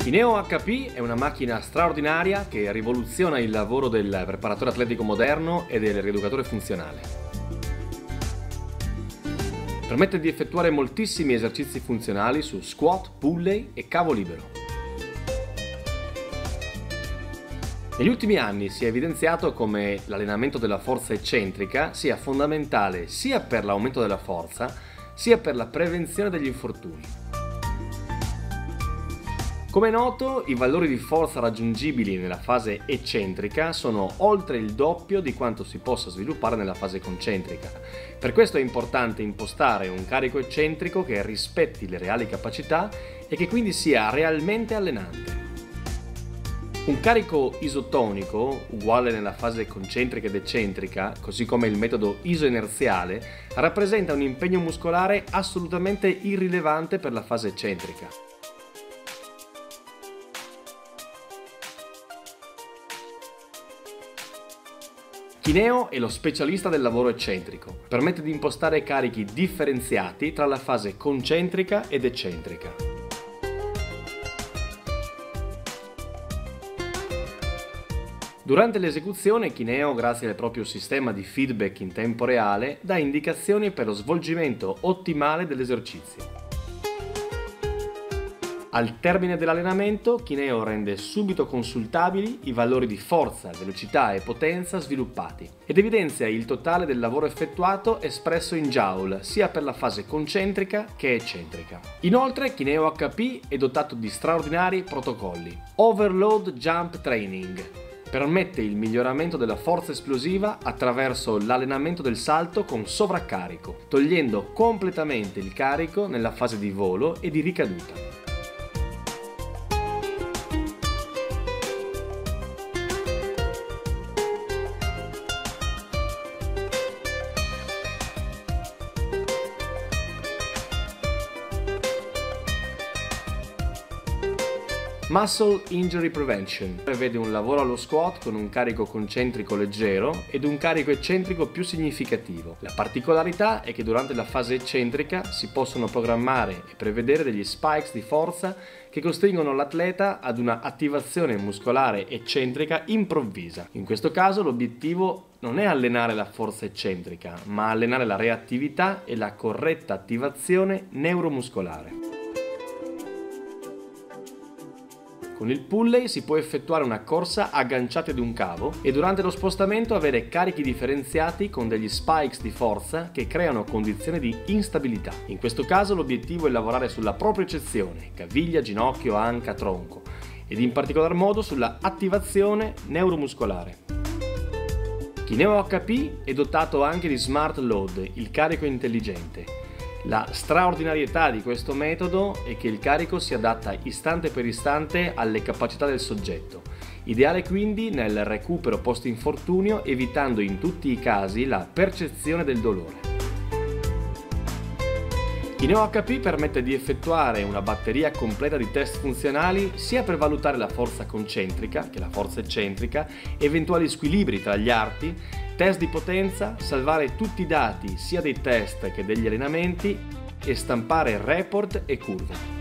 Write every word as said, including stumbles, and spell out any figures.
Kineo H P è una macchina straordinaria che rivoluziona il lavoro del preparatore atletico moderno e del rieducatore funzionale. Permette di effettuare moltissimi esercizi funzionali su squat, pulley e cavo libero. Negli ultimi anni si è evidenziato come l'allenamento della forza eccentrica sia fondamentale sia per l'aumento della forza, sia per la prevenzione degli infortuni. Come è noto, i valori di forza raggiungibili nella fase eccentrica sono oltre il doppio di quanto si possa sviluppare nella fase concentrica. Per questo è importante impostare un carico eccentrico che rispetti le reali capacità e che quindi sia realmente allenante. Un carico isotonico, uguale nella fase concentrica ed eccentrica, così come il metodo isoinerziale, rappresenta un impegno muscolare assolutamente irrilevante per la fase eccentrica. Kineo è lo specialista del lavoro eccentrico. Permette di impostare carichi differenziati tra la fase concentrica ed eccentrica. Durante l'esecuzione, Kineo, grazie al proprio sistema di feedback in tempo reale, dà indicazioni per lo svolgimento ottimale dell'esercizio. Al termine dell'allenamento, Kineo rende subito consultabili i valori di forza, velocità e potenza sviluppati ed evidenzia il totale del lavoro effettuato espresso in joule, sia per la fase concentrica che eccentrica. Inoltre, Kineo H P è dotato di straordinari protocolli. Overload Jump Training permette il miglioramento della forza esplosiva attraverso l'allenamento del salto con sovraccarico, togliendo completamente il carico nella fase di volo e di ricaduta. Muscle Injury Prevention prevede un lavoro allo squat con un carico concentrico leggero ed un carico eccentrico più significativo. La particolarità è che durante la fase eccentrica si possono programmare e prevedere degli spikes di forza che costringono l'atleta ad una attivazione muscolare eccentrica improvvisa. In questo caso l'obiettivo non è allenare la forza eccentrica, ma allenare la reattività e la corretta attivazione neuromuscolare. Con il pulley si può effettuare una corsa agganciati ad un cavo e durante lo spostamento avere carichi differenziati con degli spikes di forza che creano condizioni di instabilità. In questo caso l'obiettivo è lavorare sulla propriocezione, caviglia, ginocchio, anca, tronco ed in particolar modo sulla attivazione neuromuscolare. Kineo H P è dotato anche di Smart Load, il carico intelligente. La straordinarietà di questo metodo è che il carico si adatta istante per istante alle capacità del soggetto, ideale quindi nel recupero post-infortunio, evitando in tutti i casi la percezione del dolore. Kineo H P permette di effettuare una batteria completa di test funzionali sia per valutare la forza concentrica che la forza eccentrica, eventuali squilibri tra gli arti, test di potenza, salvare tutti i dati sia dei test che degli allenamenti e stampare report e curve.